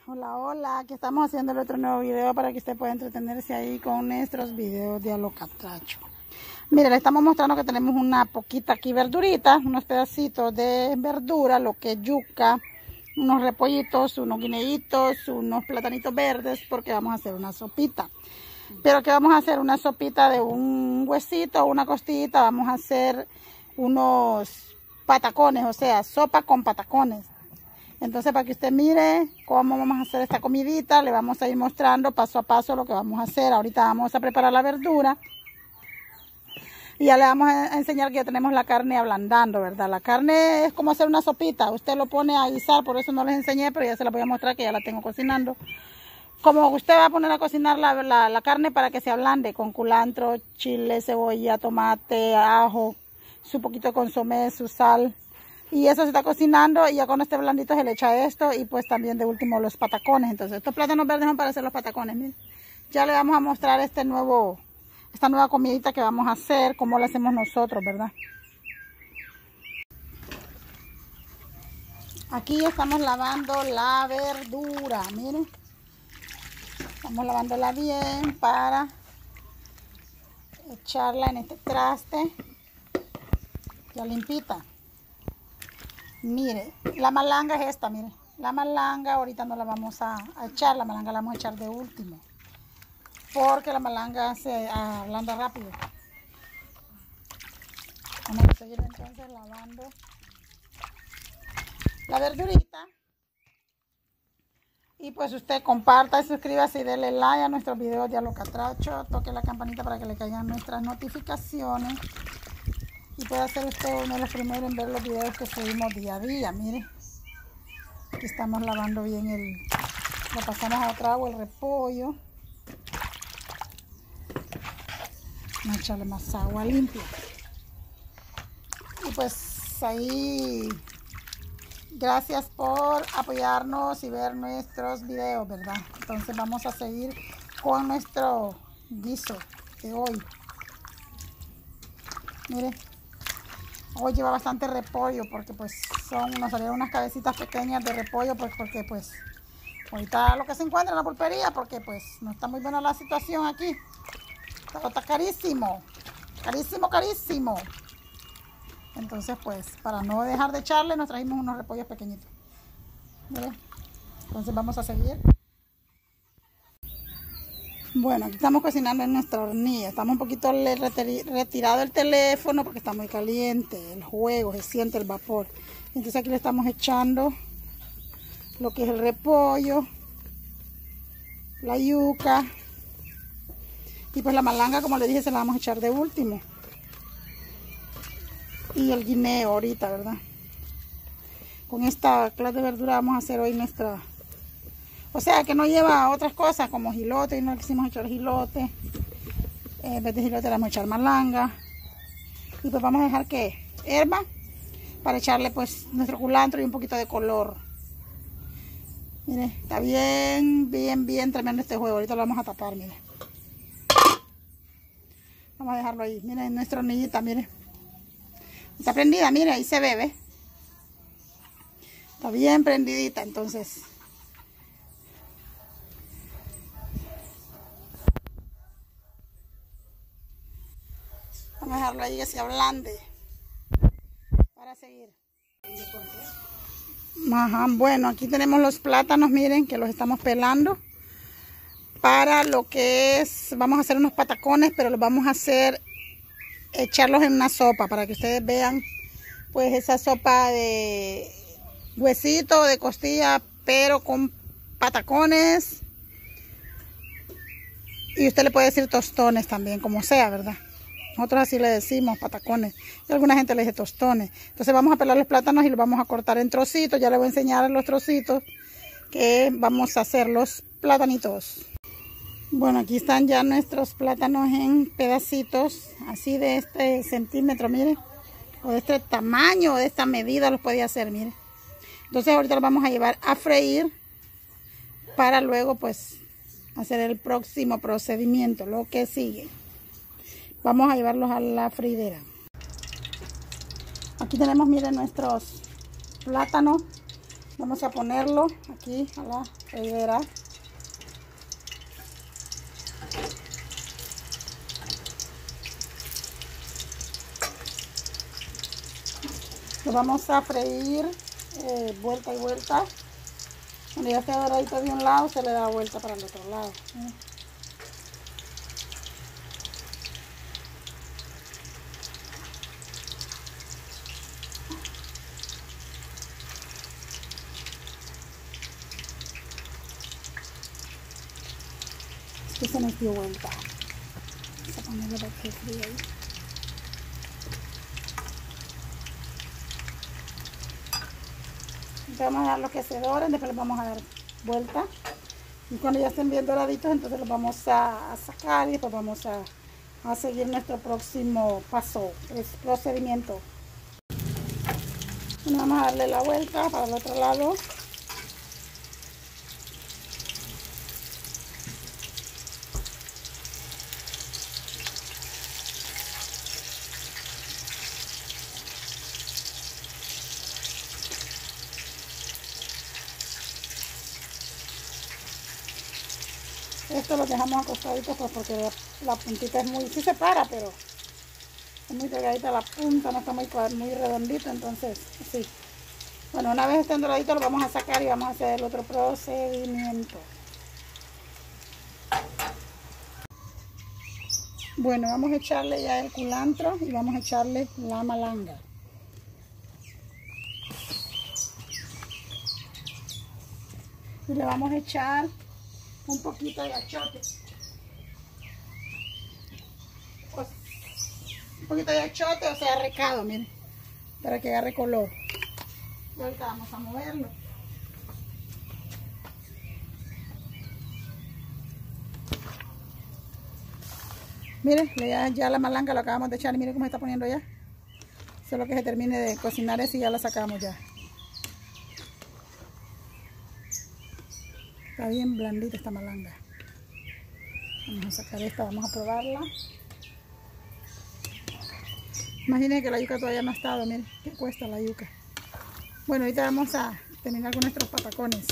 Hola, hola, aquí estamos haciendo el otro nuevo video para que usted pueda entretenerse ahí con nuestros videos de a lo catracho. Mire, le estamos mostrando que tenemos una poquita aquí verdurita, unos pedacitos de verdura, lo que es yuca, unos repollitos, unos guineitos, unos platanitos verdes, porque vamos a hacer una sopita. Pero que vamos a hacer una sopita de un huesito, una costillita, vamos a hacer unos patacones, o sea, sopa con patacones. Entonces, para que usted mire cómo vamos a hacer esta comidita, le vamos a ir mostrando paso a paso lo que vamos a hacer. Ahorita vamos a preparar la verdura y ya le vamos a enseñar que ya tenemos la carne ablandando, ¿verdad? La carne es como hacer una sopita. Usted lo pone a guisar, por eso no les enseñé, pero ya se la voy a mostrar que ya la tengo cocinando. Como usted va a poner a cocinar la carne para que se ablande con culantro, chile, cebolla, tomate, ajo, su poquito de consomé, su sal. Y eso se está cocinando y ya cuando esté blandito se le echa esto y pues también de último los patacones. Entonces estos plátanos verdes son para hacer los patacones. Miren. Ya le vamos a mostrar esta nueva comidita que vamos a hacer, cómo la hacemos nosotros, ¿verdad? Aquí estamos lavando la verdura, miren. Estamos lavándola bien para echarla en este traste ya limpita. Mire, la malanga es esta, mire. La malanga ahorita no la vamos a echar, la malanga la vamos a echar de último. Porque la malanga se ablanda rápido. Vamos a seguir entonces lavando la verdurita. Y pues usted comparta y suscríbase y dele like a nuestros videos de a lo catracho. Toque la campanita para que le caigan nuestras notificaciones. Y puede ser usted uno de los primeros en ver los videos que subimos día a día. Mire, aquí estamos lavando bien lo pasamos a otra agua, el repollo. Vamos a echarle más agua limpia. Y pues ahí, gracias por apoyarnos y ver nuestros videos, ¿verdad? Entonces vamos a seguir con nuestro guiso de hoy. Mire. Hoy lleva bastante repollo porque pues nos salieron unas cabecitas pequeñas de repollo pues porque pues ahorita lo que se encuentra en la pulpería porque pues no está muy buena la situación aquí. Todo está carísimo, carísimo, carísimo. Entonces pues para no dejar de echarle nos trajimos unos repollos pequeñitos. Mire. Entonces vamos a seguir. Bueno, aquí estamos cocinando en nuestra hornilla. Estamos un poquito retirado el teléfono porque está muy caliente. El juego, se siente el vapor. Entonces aquí le estamos echando lo que es el repollo, la yuca. Y pues la malanga, como le dije, se la vamos a echar de último. Y el guineo ahorita, ¿verdad? Con esta clase de verdura vamos a hacer hoy nuestra... O sea, que no lleva otras cosas como jilote, y no quisimos echar jilote. En vez de jilote le vamos a echar malanga. Y pues vamos a dejar que herva para echarle pues nuestro culantro y un poquito de color. Mire, está bien, bien, bien tremendo este juego. Ahorita lo vamos a tapar, mire. Vamos a dejarlo ahí. Miren, nuestra hornillita, mire. Está prendida, mire, ahí se ve, ¿ve? Está bien prendidita, entonces... Vamos a dejarlo ahí que se ablande para seguir. Ajá, bueno, aquí tenemos los plátanos, miren, que los estamos pelando para lo que es, vamos a hacer unos patacones, pero los vamos a hacer, echarlos en una sopa para que ustedes vean, pues esa sopa de huesito, de costilla, pero con patacones. Y usted le puede decir tostones también, como sea, ¿verdad? Nosotros así le decimos patacones. Y alguna gente le dice tostones. Entonces vamos a pelar los plátanos y los vamos a cortar en trocitos. Ya les voy a enseñar los trocitos que vamos a hacer los platanitos. Bueno, aquí están ya nuestros plátanos en pedacitos. Así de este centímetro, miren. O de este tamaño, o de esta medida los podía hacer, miren. Entonces ahorita los vamos a llevar a freír. Para luego pues hacer el próximo procedimiento. Lo que sigue. Vamos a llevarlos a la freidera. Aquí tenemos, miren, nuestros plátanos Vamos a ponerlo aquí a la freidera. Lo vamos a freír vuelta y vuelta. Cuando ya esté doradito de un lado, se le da vuelta para el otro lado. Esto se nos dio vuelta. Vamos a ponerlo para que fríe ahí. Vamos a dar los que se doren, después les vamos a dar vuelta. Y cuando ya estén bien doraditos, entonces los vamos a sacar y después vamos a seguir nuestro próximo paso, procedimiento. Bueno, vamos a darle la vuelta para el otro lado. Esto lo dejamos acostadito pues porque la puntita es muy, sí se para, pero es muy delgadita la punta, no está muy redondito, entonces sí. Bueno, una vez estén doraditos lo vamos a sacar y vamos a hacer el otro procedimiento. Bueno, vamos a echarle ya el culantro y vamos a echarle la malanga. Y le vamos a echar un poquito de achote. Un poquito de achote, o sea, recado, miren, para que agarre color. Y ahorita vamos a moverlo. Miren, ya la malanga lo acabamos de echar y miren cómo se está poniendo ya. Solo que se termine de cocinar eso y ya la sacamos ya. Está bien blandita esta malanga. Vamos a sacar esta, vamos a probarla. Imaginen que la yuca todavía no ha estado, miren, qué cuesta la yuca. Bueno, ahorita vamos a terminar con nuestros patacones.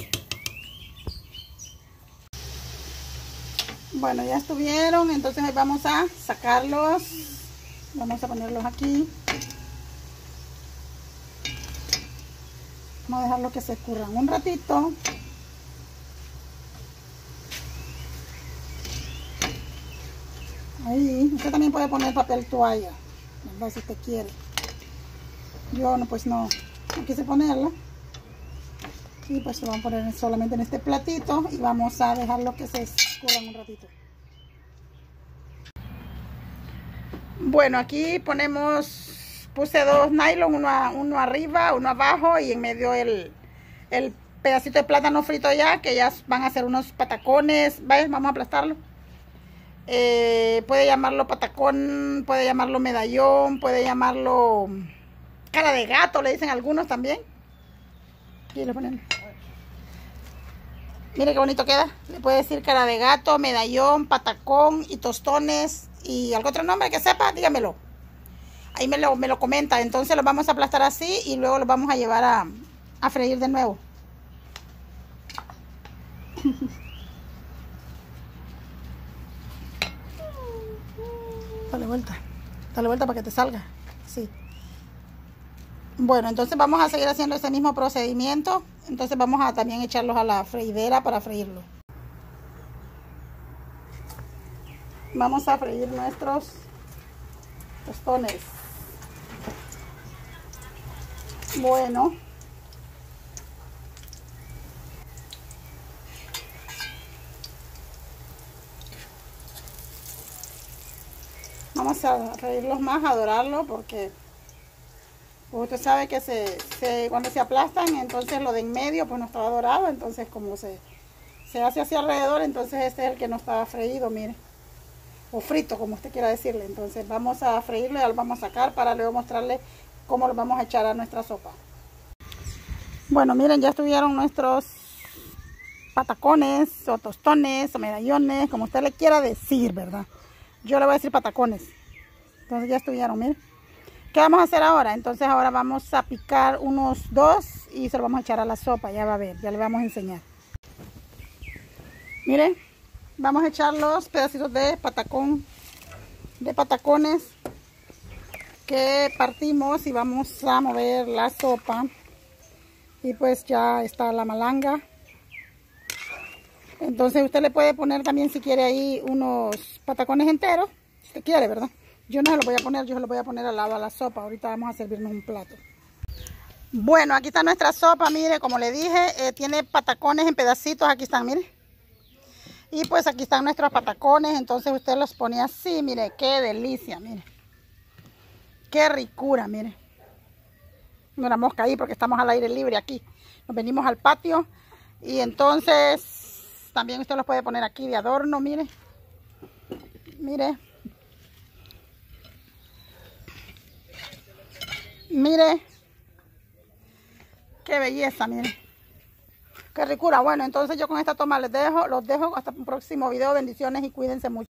Bueno, ya estuvieron, entonces ahí vamos a sacarlos. Vamos a ponerlos aquí. Vamos a dejarlos que se escurran un ratito. Ahí, usted también puede poner papel toalla, ¿verdad? Si usted quiere. Yo no, pues no quise ponerla. Y pues lo vamos a poner solamente en este platito y vamos a dejarlo que se escurran un ratito. Bueno, aquí puse dos nylon, uno arriba, uno abajo y en medio el pedacito de plátano frito ya, que ya van a ser unos patacones. Vaya, vamos a aplastarlo. Puede llamarlo patacón, puede llamarlo medallón, puede llamarlo cara de gato, le dicen algunos también. Aquí le ponen. Mire qué bonito queda. Le puede decir cara de gato, medallón, patacón y tostones y algún otro nombre que sepa, dígamelo. Ahí me lo comenta. Entonces lo vamos a aplastar así y luego lo vamos a llevar a freír de nuevo. Dale vuelta para que te salga. Sí. Bueno, entonces vamos a seguir haciendo ese mismo procedimiento. Entonces vamos a también echarlos a la freidera para freírlo. Vamos a freír nuestros tostones. Bueno. Vamos a freírlos más, a dorarlos porque usted sabe que cuando se aplastan, entonces lo de en medio pues no estaba dorado, entonces como se hace hacia alrededor, entonces este es el que no estaba freído, mire, o frito como usted quiera decirle. Entonces vamos a freírlo y ya lo vamos a sacar para luego mostrarle cómo lo vamos a echar a nuestra sopa. Bueno, miren, ya estuvieron nuestros patacones o tostones o medallones, como usted le quiera decir, ¿verdad? Yo le voy a decir patacones. Entonces ya estuvieron, miren. ¿Qué vamos a hacer ahora? Entonces ahora vamos a picar unos 2 y se lo vamos a echar a la sopa. Ya va a ver, ya le vamos a enseñar. Miren, vamos a echar los pedacitos de patacón, de patacones que partimos y vamos a mover la sopa. Y pues ya está la malanga. Entonces usted le puede poner también, si quiere, ahí unos patacones enteros, si usted quiere, ¿verdad? Yo no se los voy a poner, yo se los voy a poner al lado a la sopa. Ahorita vamos a servirnos un plato. Bueno, aquí está nuestra sopa, mire, como le dije, tiene patacones en pedacitos, aquí están, mire. Y pues aquí están nuestros patacones, entonces usted los pone así, mire, qué delicia, mire. Qué ricura, mire. Una mosca ahí porque estamos al aire libre aquí. Nos venimos al patio y entonces también usted los puede poner aquí de adorno, mire. Mire. Mire, qué belleza, mire. Qué ricura. Bueno, entonces yo con esta toma los dejo hasta un próximo video. Bendiciones y cuídense mucho.